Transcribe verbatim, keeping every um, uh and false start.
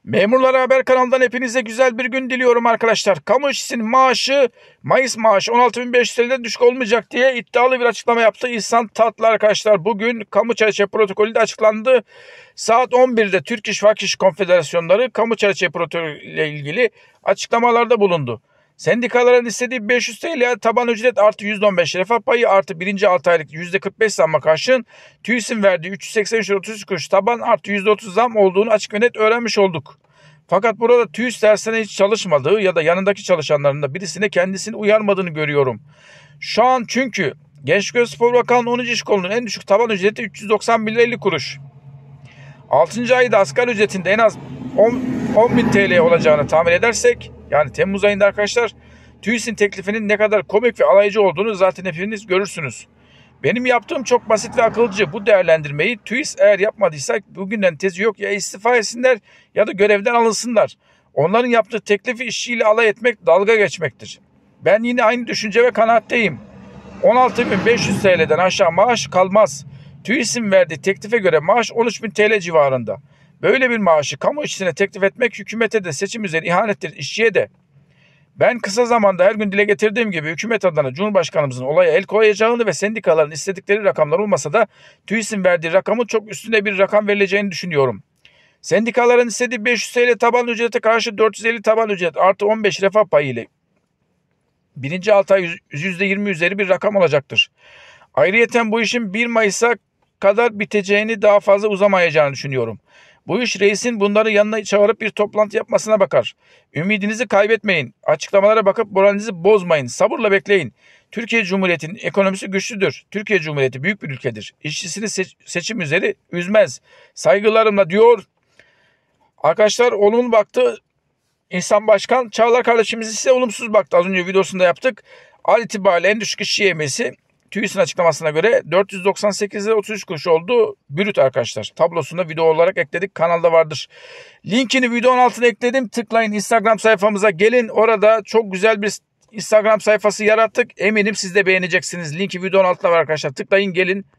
Memurlara Haber kanalından hepinize güzel bir gün diliyorum arkadaşlar. Kamu işçisinin maaşı Mayıs maaşı on altı bin beş yüz T L'den düşük olmayacak diye iddialı bir açıklama yaptı İhsan Tatlı arkadaşlar. Bugün kamu çerçeve protokolü de açıklandı. Saat on birde Türk İş Vak İş Konfederasyonları kamu çerçeve protokolü ile ilgili açıklamalarda bulundu. Sendikaların istediği beş yüz T L taban ücret artı yüzde on beş refah payı artı birinci altı aylık yüzde kırk beş zamma karşın TÜİS'in verdiği üç yüz seksen üç lira otuz üç kuruş taban artı yüzde otuz zam olduğunu açık ve net öğrenmiş olduk. Fakat burada TÜİS dersine hiç çalışmadığı ya da yanındaki çalışanların da birisine kendisini uyarmadığını görüyorum. Şu an çünkü Gençlik ve Spor Bakanlığı onuncu İş Kolu'nun en düşük taban ücreti üç yüz doksan bir lira elli kuruş. altıncı ayda asgari ücretinde en az on bin T L olacağını tahmin edersek, yani Temmuz ayında arkadaşlar, TÜİS'in teklifinin ne kadar komik ve alaycı olduğunu zaten hepiniz görürsünüz. Benim yaptığım çok basit ve akılcı. Bu değerlendirmeyi TÜİS eğer yapmadıysa bugünden tezi yok, ya istifa etsinler ya da görevden alınsınlar. Onların yaptığı teklifi işçiyle alay etmek, dalga geçmektir. Ben yine aynı düşünce ve kanaatteyim. on altı bin beş yüz T L'den aşağı maaş kalmaz. TÜİS'in verdiği teklife göre maaş on üç bin T L civarında. Böyle bir maaşı kamu işçisine teklif etmek hükümete de seçim üzeri ihanettir, işçiye de. Ben kısa zamanda her gün dile getirdiğim gibi hükümet adına Cumhurbaşkanımızın olaya el koyacağını ve sendikaların istedikleri rakamlar olmasa da TÜİS'in verdiği rakamın çok üstünde bir rakam verileceğini düşünüyorum. Sendikaların istediği beş yüz T L taban ücrete karşı dört yüz elli taban ücret artı on beş refah payı ile birinci altı ay yüzde yirmi üzeri bir rakam olacaktır. Ayrıyeten bu işin bir Mayıs'a kadar biteceğini, daha fazla uzamayacağını düşünüyorum. Bu iş reisin bunları yanına çağırıp bir toplantı yapmasına bakar. Ümidinizi kaybetmeyin. Açıklamalara bakıp moralinizi bozmayın. Sabırla bekleyin. Türkiye Cumhuriyeti'nin ekonomisi güçlüdür. Türkiye Cumhuriyeti büyük bir ülkedir. İşçisini seç- seçim üzeri üzmez. Saygılarımla diyor. Arkadaşlar olumlu baktı İhsan Başkan. Çağlar kardeşimiz ise olumsuz baktı. Az önce videosunda yaptık. An itibariyle en düşük işçi yemesi TÜİS'in açıklamasına göre dört yüz doksan sekiz lira otuz üç kuruş oldu. Brüt arkadaşlar. Tablosunda video olarak ekledik. Kanalda vardır. Linkini videonun altına ekledim. Tıklayın, Instagram sayfamıza gelin. Orada çok güzel bir Instagram sayfası yarattık. Eminim siz de beğeneceksiniz. Linki videonun altına var arkadaşlar. Tıklayın, gelin.